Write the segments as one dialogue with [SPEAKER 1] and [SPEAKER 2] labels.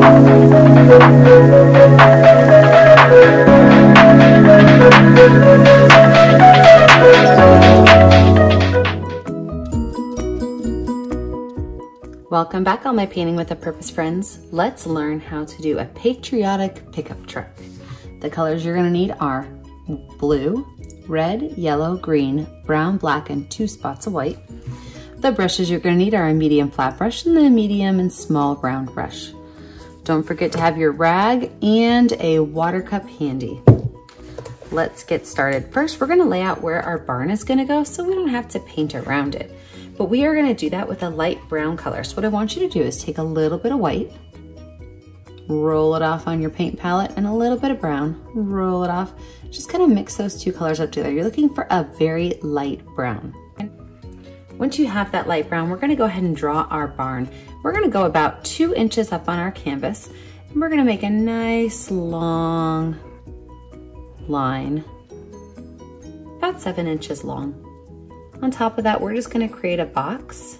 [SPEAKER 1] Welcome back, all my Painting with a Purpose friends. Let's learn how to do a patriotic pickup truck. The colors you're gonna need are blue, red, yellow, green, brown, black, and 2 spots of white. The brushes you're gonna need are a medium flat brush and then a medium and small round brush. Don't forget to have your rag and a water cup handy. Let's get started. First, we're gonna lay out where our barn is gonna go so we don't have to paint around it. But we are gonna do that with a light brown color. So what I want you to do is take a little bit of white, roll it off on your paint palette, and a little bit of brown, roll it off. Just kind of mix those 2 colors up together. You're looking for a very light brown. Once you have that light brown, we're gonna go ahead and draw our barn. We're gonna go about 2 inches up on our canvas, and we're gonna make a nice long line, about 7 inches long. On top of that, we're just gonna create a box,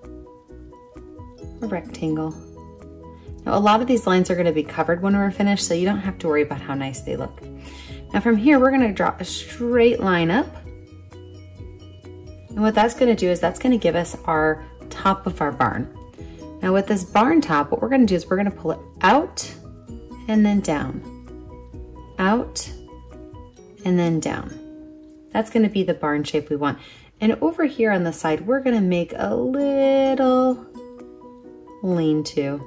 [SPEAKER 1] a rectangle. Now, a lot of these lines are gonna be covered when we're finished, so you don't have to worry about how nice they look. Now from here, we're gonna draw a straight line up. And what that's gonna do is that's gonna give us our top of our barn. Now with this barn top, what we're gonna do is we're gonna pull it out and then down, out and then down. That's gonna be the barn shape we want. And over here on the side, we're gonna make a little lean-to.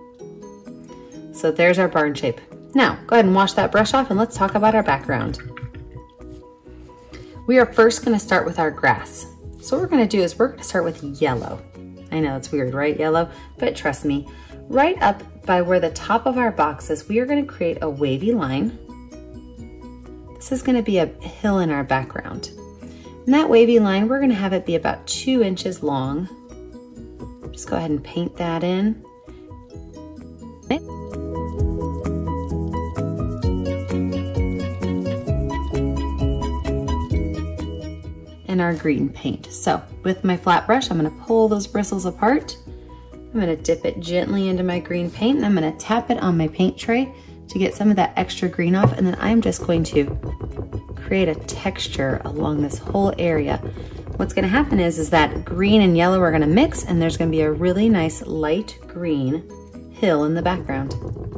[SPEAKER 1] So there's our barn shape. Now, go ahead and wash that brush off and let's talk about our background. We are first gonna start with our grass. So what we're gonna do is we're gonna start with yellow. I know it's weird, right, yellow? But trust me, right up by where the top of our box is, we are gonna create a wavy line. This is gonna be a hill in our background. And that wavy line, we're gonna have it be about 2 inches long. Just go ahead and paint that in. And our green paint. So with my flat brush, I'm gonna pull those bristles apart. I'm gonna dip it gently into my green paint and I'm gonna tap it on my paint tray to get some of that extra green off. And then I'm just going to create a texture along this whole area. What's gonna happen is that green and yellow are gonna mix and there's gonna be a really nice light green hill in the background.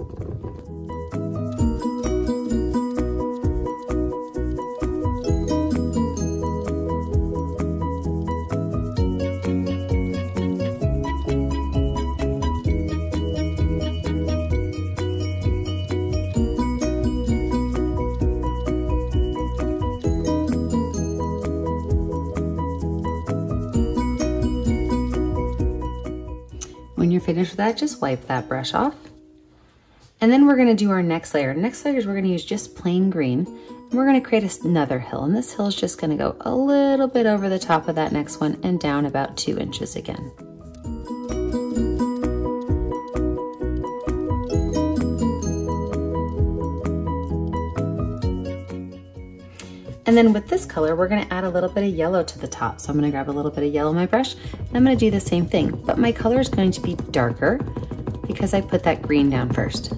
[SPEAKER 1] When you're finished with that, just wipe that brush off. And then we're gonna do our next layer. Next layer is we're gonna use just plain green. And we're gonna create another hill. And this hill is just gonna go a little bit over the top of that next one and down about 2 inches again. And then with this color, we're gonna add a little bit of yellow to the top. So I'm gonna grab a little bit of yellow in my brush, and I'm gonna do the same thing, but my color is going to be darker because I put that green down first.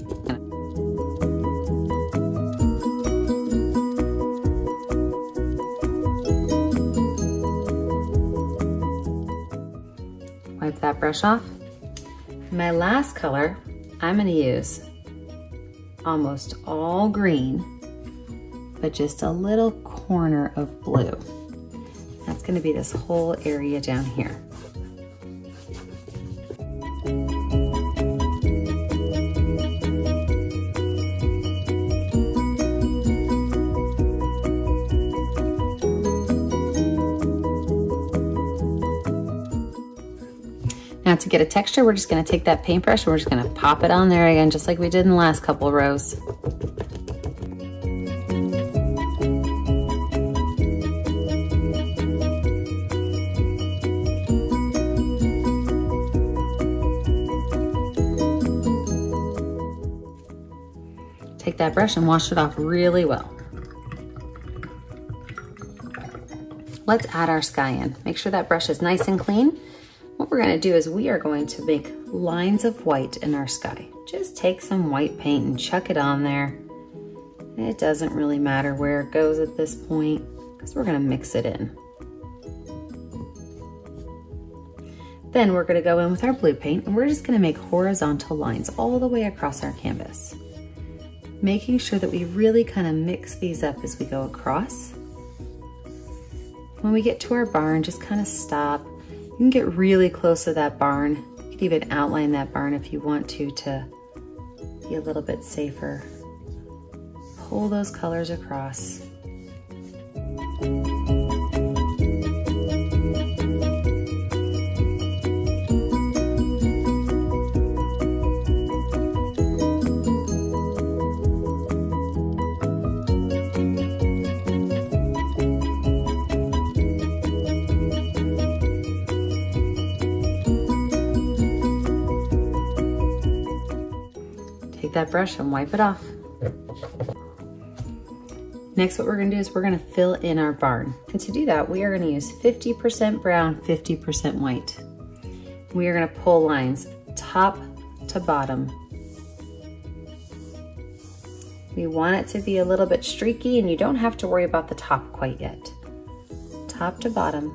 [SPEAKER 1] Wipe that brush off. My last color, I'm gonna use almost all green, but just a little corner of blue. That's gonna be this whole area down here. Now to get a texture, we're just gonna take that paintbrush and we're just gonna pop it on there again, just like we did in the last couple of rows. Take that brush and wash it off really well. Let's add our sky in. Make sure that brush is nice and clean. What we're gonna do is we are going to make lines of white in our sky. just take some white paint and chuck it on there. It doesn't really matter where it goes at this point because we're gonna mix it in. Then we're gonna go in with our blue paint and we're just gonna make horizontal lines all the way across our canvas, making sure that we really kind of mix these up as we go across. When we get to our barn, just kind of stop. You can get really close to that barn. You can even outline that barn if you want to be a little bit safer. Pull those colors across. Take that brush and wipe it off. Next, what we're gonna do is we're gonna fill in our barn. And to do that, we are gonna use 50% brown, 50% white. We are gonna pull lines top to bottom. We want it to be a little bit streaky and you don't have to worry about the top quite yet. Top to bottom.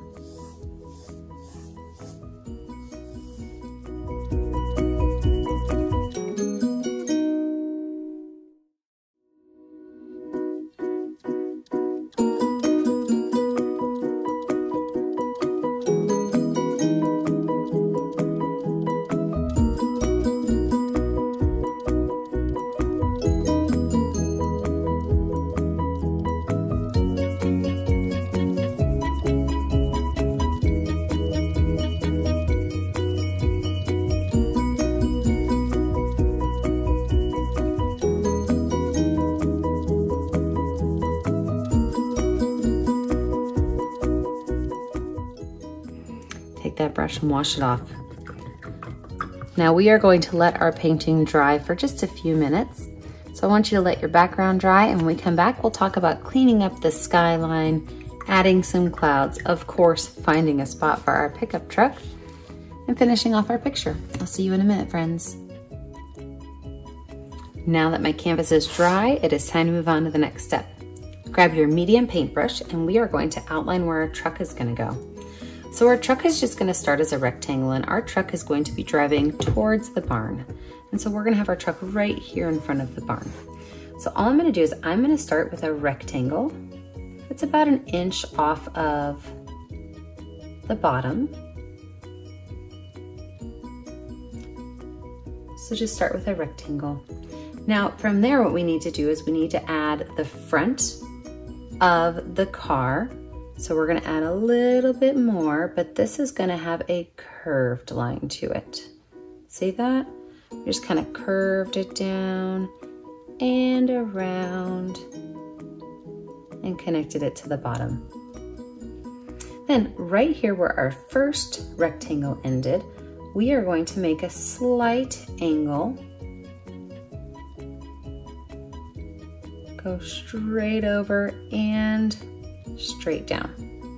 [SPEAKER 1] Take that brush and wash it off. Now we are going to let our painting dry for just a few minutes. So I want you to let your background dry, and when we come back, we'll talk about cleaning up the skyline, adding some clouds, of course, finding a spot for our pickup truck, and finishing off our picture. I'll see you in a minute, friends. Now that my canvas is dry, it is time to move on to the next step. Grab your medium paintbrush, and we are going to outline where our truck is gonna go. So our truck is just gonna start as a rectangle, and our truck is going to be driving towards the barn. And so we're gonna have our truck right here in front of the barn. So all I'm gonna do is I'm gonna start with a rectangle. It's about 1 inch off of the bottom. So just start with a rectangle. Now from there, what we need to do is we need to add the front of the car. So we're gonna add a little bit more, but this is gonna have a curved line to it. See that? We just kind of curved it down and around and connected it to the bottom. Then right here where our first rectangle ended, we are going to make a slight angle. Go straight over and straight down.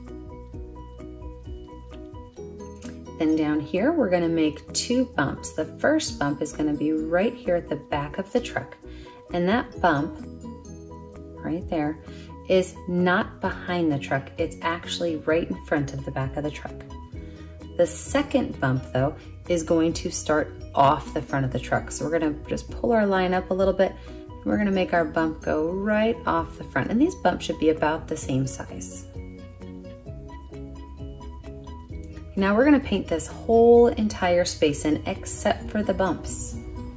[SPEAKER 1] Then down here, we're gonna make 2 bumps. The first bump is gonna be right here at the back of the truck. And that bump, right there, is not behind the truck. It's actually right in front of the back of the truck. The second bump, though, is going to start off the front of the truck. So we're gonna just pull our line up a little bit. And we're gonna make our bump go right off the front. And these bumps should be about the same size. Now we're gonna paint this whole entire space in except for the bumps.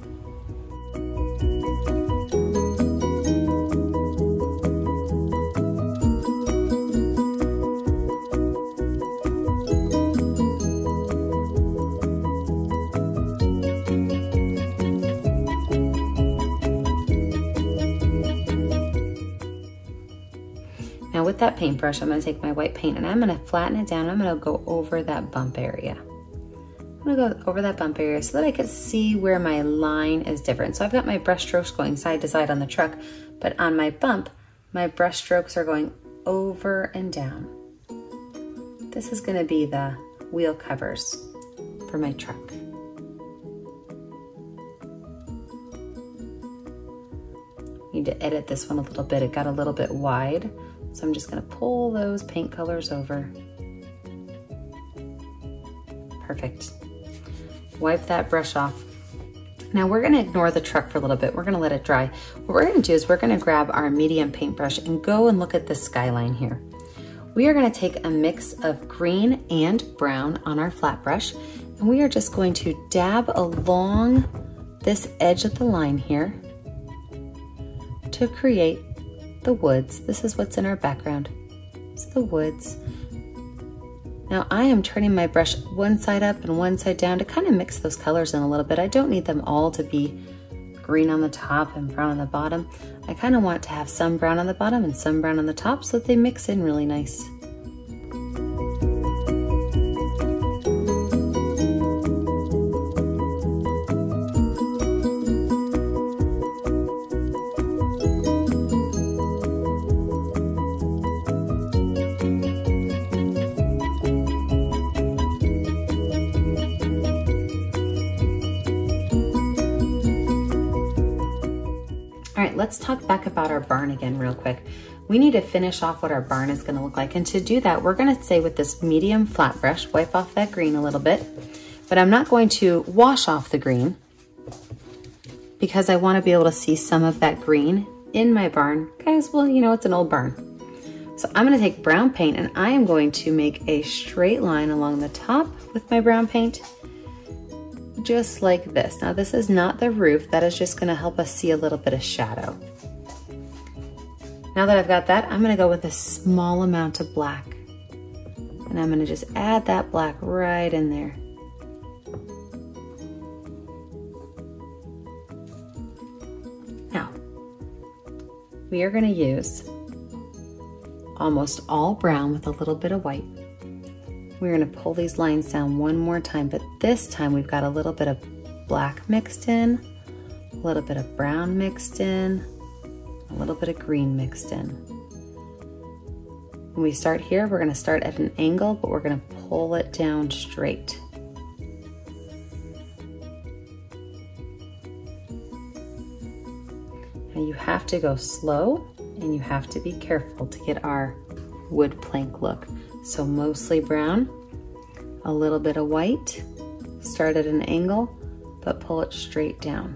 [SPEAKER 1] Now with that paintbrush, I'm gonna take my white paint and I'm gonna flatten it down. I'm gonna go over that bump area. I'm gonna go over that bump area so that I can see where my line is different. So I've got my brush strokes going side to side on the truck, but on my bump, my brush strokes are going over and down. This is gonna be the wheel covers for my truck. Need to edit this one a little bit. It got a little bit wide. So I'm just gonna pull those paint colors over. Perfect. Wipe that brush off. Now we're gonna ignore the truck for a little bit. We're gonna let it dry. What we're gonna do is we're gonna grab our medium paintbrush and go and look at the skyline here. We are gonna take a mix of green and brown on our flat brush, and we are just going to dab along this edge of the line here to create the woods. This is what's in our background. It's the woods. Now I am turning my brush one side up and one side down to kind of mix those colors in a little bit. I don't need them all to be green on the top and brown on the bottom. I kind of want to have some brown on the bottom and some brown on the top so that they mix in really nice. All right, let's talk back about our barn again real quick. We need to finish off what our barn is gonna look like. And to do that, we're gonna say with this medium flat brush, wipe off that green a little bit, but I'm not going to wash off the green because I wanna be able to see some of that green in my barn. Guys, well, you know, it's an old barn. So I'm gonna take brown paint and I am going to make a straight line along the top with my brown paint, just like this. Now this is not the roof, that is just gonna help us see a little bit of shadow. Now that I've got that, I'm gonna go with a small amount of black. And I'm gonna just add that black right in there. Now, we are gonna use almost all brown with a little bit of white. We're gonna pull these lines down one more time, but this time we've got a little bit of black mixed in, a little bit of brown mixed in, a little bit of green mixed in. When we start here, we're gonna start at an angle, but we're gonna pull it down straight. Now you have to go slow and you have to be careful to get our wood plank look. So mostly brown, a little bit of white, start at an angle, but pull it straight down.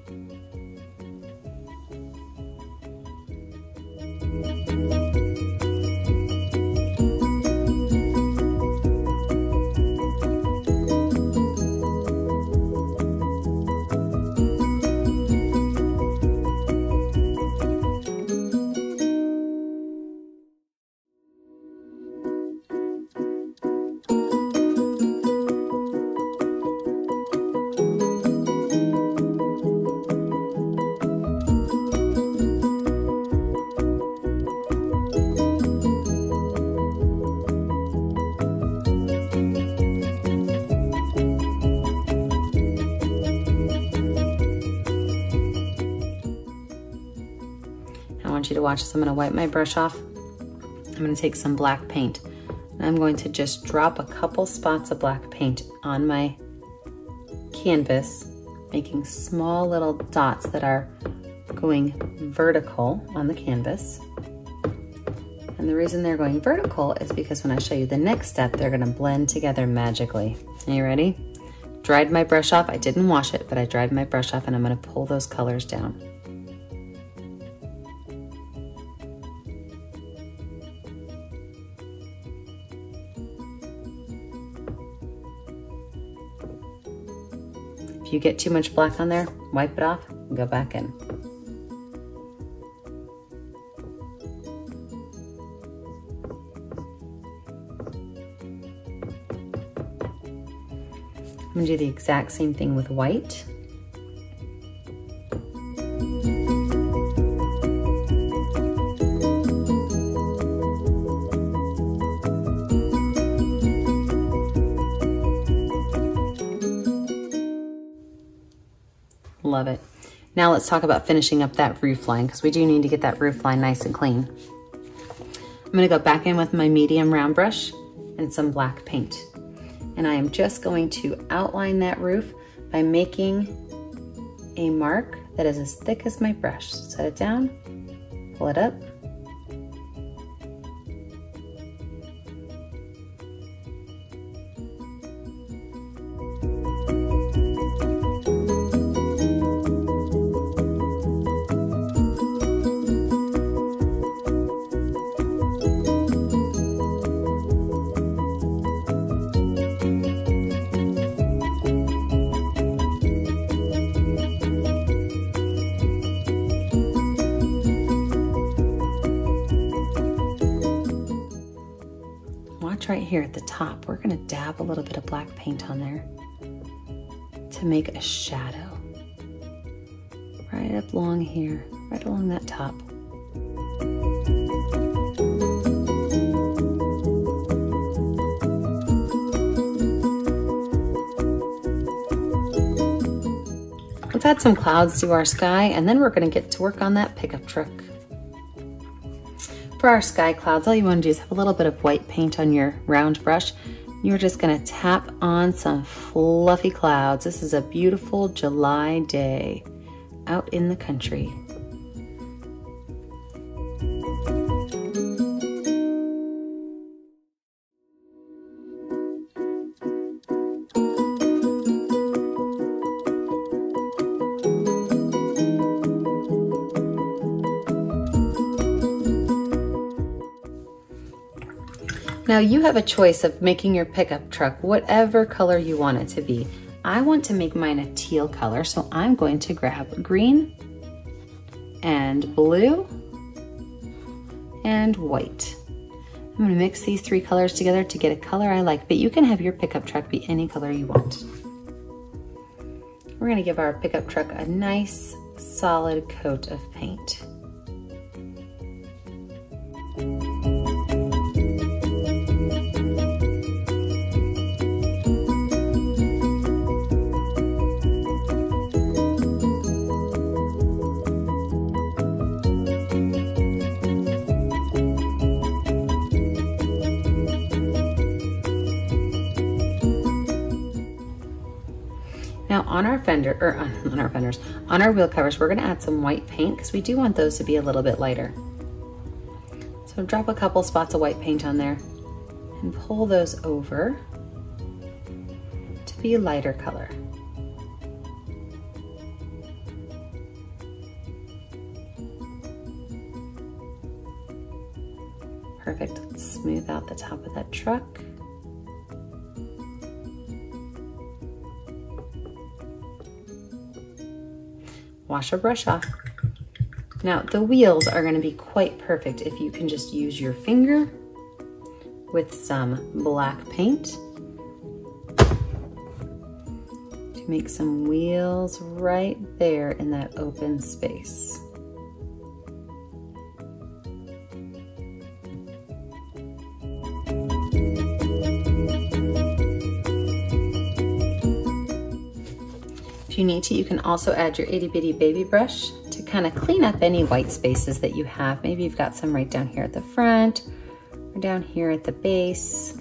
[SPEAKER 1] I want you to watch this. I'm gonna wipe my brush off. I'm gonna take some black paint and I'm going to just drop a couple spots of black paint on my canvas, making small little dots that are going vertical on the canvas. And the reason they're going vertical is because when I show you the next step, they're gonna blend together magically. Are you ready? Dried my brush off. I didn't wash it, but I dried my brush off and I'm gonna pull those colors down. If you get too much black on there, wipe it off and go back in. I'm gonna do the exact same thing with white. Love it. Now let's talk about finishing up that roof line because we do need to get that roof line nice and clean. I'm gonna go back in with my medium round brush and some black paint. And I am just going to outline that roof by making a mark that is as thick as my brush. Set it down, pull it up. Watch right here at the top. We're gonna dab a little bit of black paint on there to make a shadow. Right up along here, right along that top. Let's add some clouds to our sky, and then we're gonna get to work on that pickup truck. For our sky clouds, all you want to do is have a little bit of white paint on your round brush. You're just going to tap on some fluffy clouds. This is a beautiful July day out in the country. Now you have a choice of making your pickup truck whatever color you want it to be. I want to make mine a teal color, so I'm going to grab green and blue and white. I'm gonna mix these three colors together to get a color I like, but you can have your pickup truck be any color you want. We're gonna give our pickup truck a nice solid coat of paint. Now on our on our wheel covers, we're gonna add some white paint because we do want those to be a little bit lighter. So drop a couple spots of white paint on there and pull those over to be a lighter color. Perfect, let's smooth out the top of that truck. Wash our brush off. Now the wheels are going to be quite perfect if you can just use your finger with some black paint to make some wheels right there in that open space. If you need to, you can also add your itty bitty baby brush to kind of clean up any white spaces that you have. Maybe you've got some right down here at the front or down here at the base.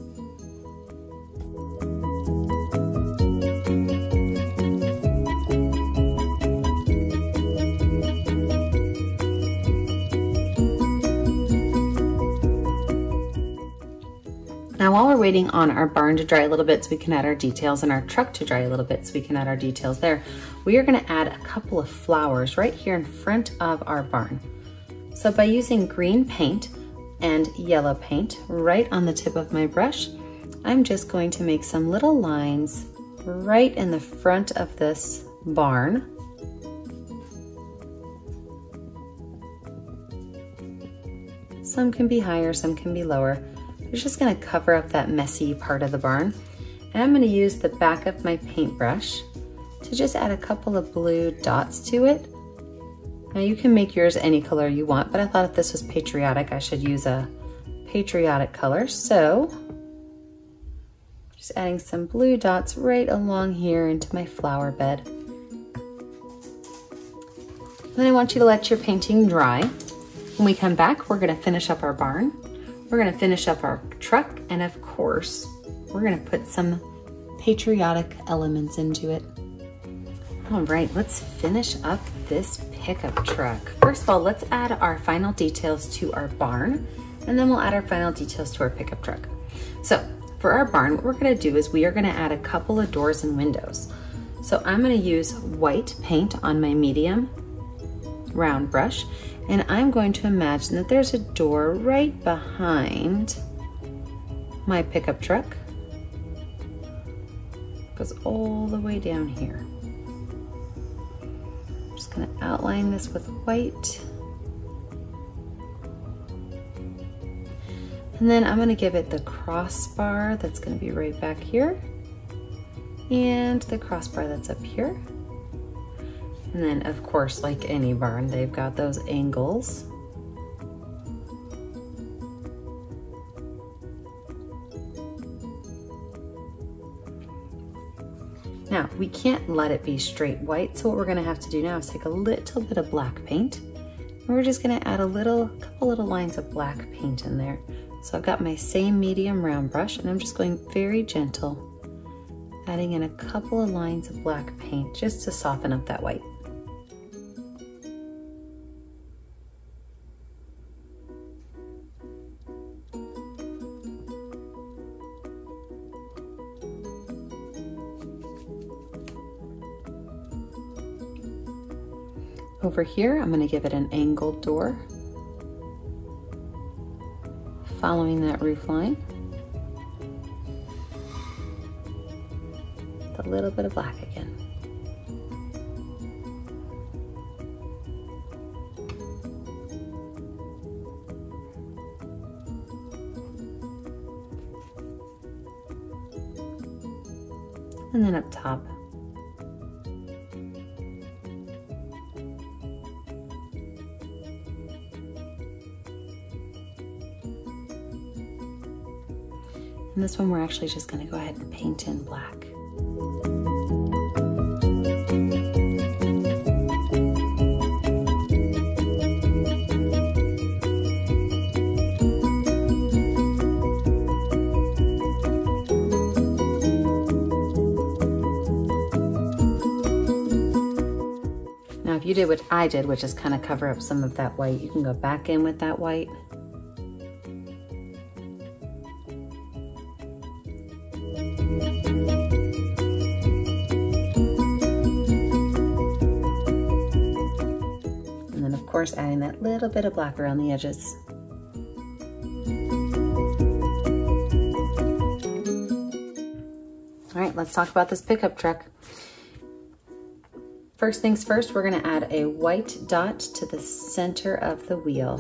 [SPEAKER 1] Now while we're waiting on our barn to dry a little bit so we can add our details and our truck to dry a little bit so we can add our details there, we are going to add a couple of flowers right here in front of our barn. So by using green paint and yellow paint right on the tip of my brush, I'm just going to make some little lines right in the front of this barn. Some can be higher, some can be lower. It's just going to cover up that messy part of the barn. And I'm going to use the back of my paintbrush to just add a couple of blue dots to it. Now you can make yours any color you want, but I thought if this was patriotic, I should use a patriotic color. So just adding some blue dots right along here into my flower bed. Then I want you to let your painting dry. When we come back, we're going to finish up our barn. We're going to finish up our truck, and of course, we're going to put some patriotic elements into it. All right, let's finish up this pickup truck. First of all, let's add our final details to our barn, and then we'll add our final details to our pickup truck. So for our barn, what we're gonna do is we are gonna add a couple of doors and windows. So I'm gonna use white paint on my medium round brush, and I'm going to imagine that there's a door right behind my pickup truck. Goes all the way down here. I'm just gonna outline this with white. And then I'm gonna give it the crossbar that's gonna be right back here, and the crossbar that's up here. And then of course, like any barn, they've got those angles. Now, we can't let it be straight white, so what we're gonna have to do now is take a little bit of black paint, and we're just gonna add a couple little lines of black paint in there. So I've got my same medium round brush, and I'm just going very gentle, adding in a couple of lines of black paint just to soften up that white. Over here, I'm gonna give it an angled door, following that roof line. With a little bit of black again. And then up top. And this one we're actually just gonna go ahead and paint in black. Now, if you did what I did, which is kind of cover up some of that white, you can go back in with that white. Of course, adding that little bit of black around the edges. All right, let's talk about this pickup truck. First things first, we're gonna add a white dot to the center of the wheel.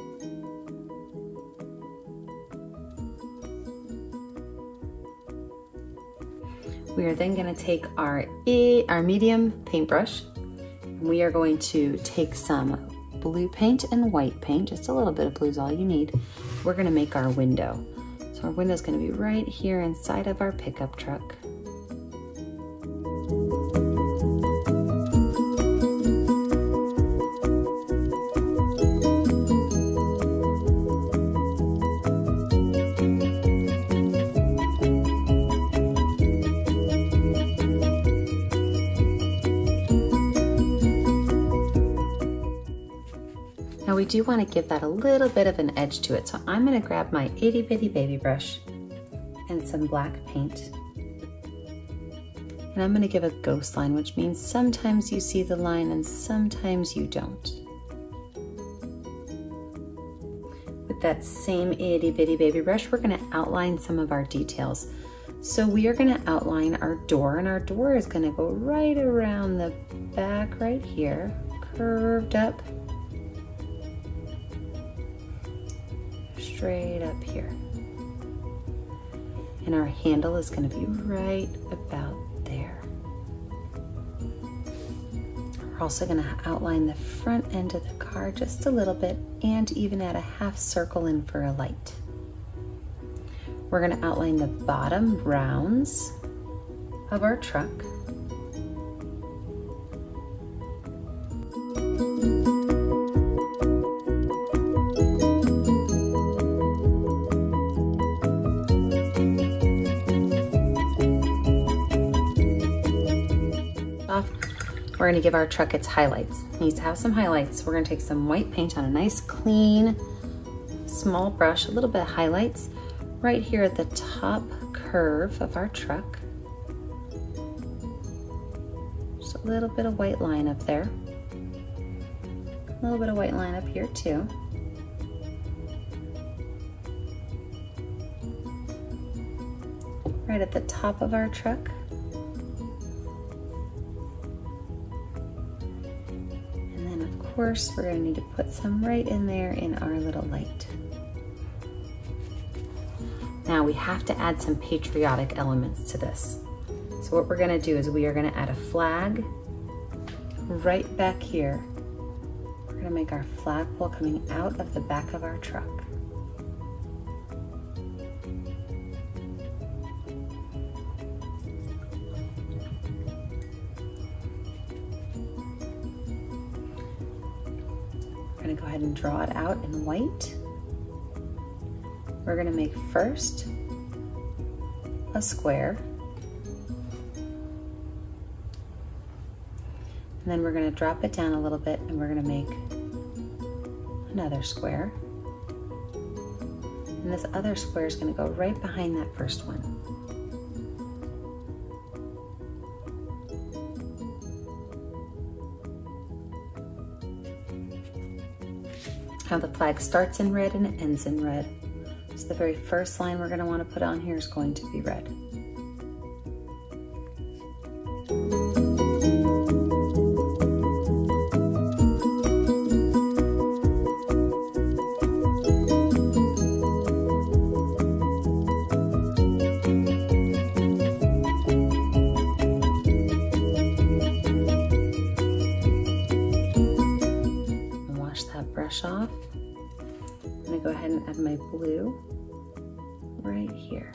[SPEAKER 1] We are then gonna take our medium paintbrush, and we are going to take some blue paint and white paint, just a little bit of blue is all you need. We're gonna make our window. So our window is gonna be right here inside of our pickup truck. Now we do want to give that a little bit of an edge to it, so I'm going to grab my itty bitty baby brush and some black paint, and I'm going to give a ghost line, which means sometimes you see the line and sometimes you don't. With that same itty bitty baby brush, we're going to outline some of our details. So we are going to outline our door, and our door is going to go right around the back right here, curved up, straight up here. And our handle is going to be right about there. We're also going to outline the front end of the car just a little bit, and even add a half circle in for a light. We're going to outline the bottom rounds of our truck. we're gonna give our truck its highlights. It needs to have some highlights. We're gonna take some white paint on a nice clean, small brush, a little bit of highlights right here at the top curve of our truck. Just a little bit of white line up there. A little bit of white line up here too. Right at the top of our truck. And then of course, we're gonna need to put some right in there in our little light. Now we have to add some patriotic elements to this. So what we're gonna do is we are gonna add a flag right back here. We're gonna make our flagpole coming out of the back of our truck. We're gonna go ahead and draw it out in white. We're gonna make first a square. And then we're gonna drop it down a little bit and we're gonna make another square. And this other square is gonna go right behind that first one. Now the flag starts in red and it ends in red. So the very first line we're going to want to put on here is going to be red. Wash that brush off. I'm going to go ahead and add my blue right here.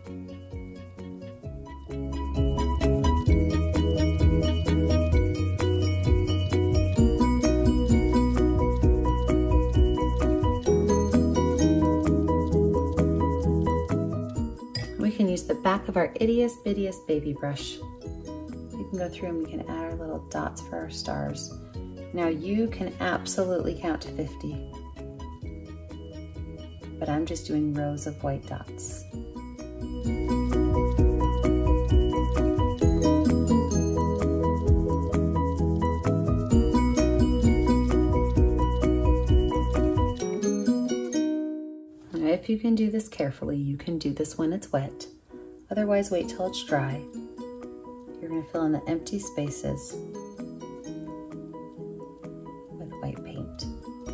[SPEAKER 1] We can use the back of our ittiest bittiest baby brush. We can go through and we can add our little dots for our stars. Now you can absolutely count to 50. But I'm just doing rows of white dots. Now, if you can do this carefully, you can do this when it's wet. Otherwise, wait till it's dry. You're going to fill in the empty spaces with white paint.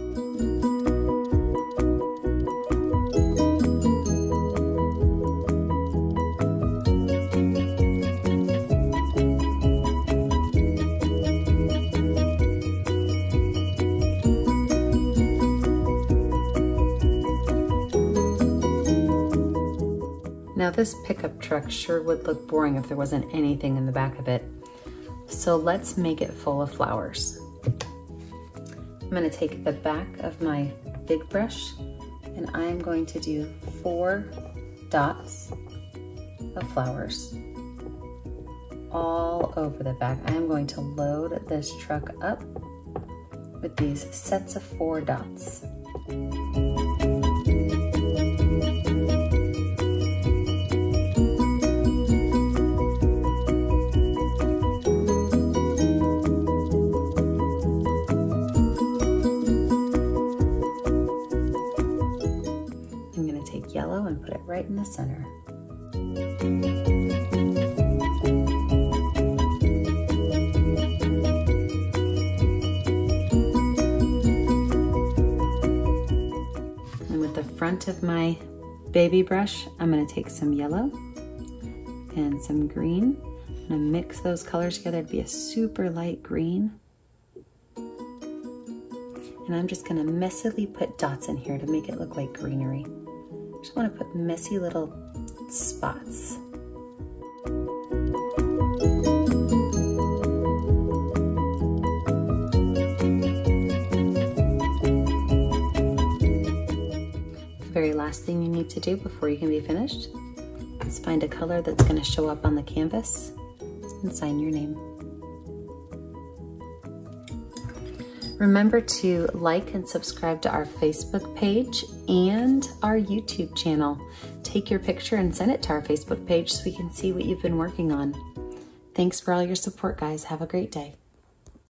[SPEAKER 1] Now this pickup truck sure would look boring if there wasn't anything in the back of it. So let's make it full of flowers. I'm going to take the back of my big brush and I'm going to do 4 dots of flowers all over the back. I am going to load this truck up with these sets of 4 dots. Yellow and put it right in the center. And with the front of my baby brush, I'm going to take some yellow and some green. I'm going to mix those colors together to be a super light green. And I'm just going to messily put dots in here to make it look like greenery. Just want to put messy little spots. The very last thing you need to do before you can be finished is find a color that's going to show up on the canvas and sign your name. Remember to like and subscribe to our Facebook page and our YouTube channel. Take your picture and send it to our Facebook page so we can see what you've been working on. Thanks for all your support, guys. Have a great day.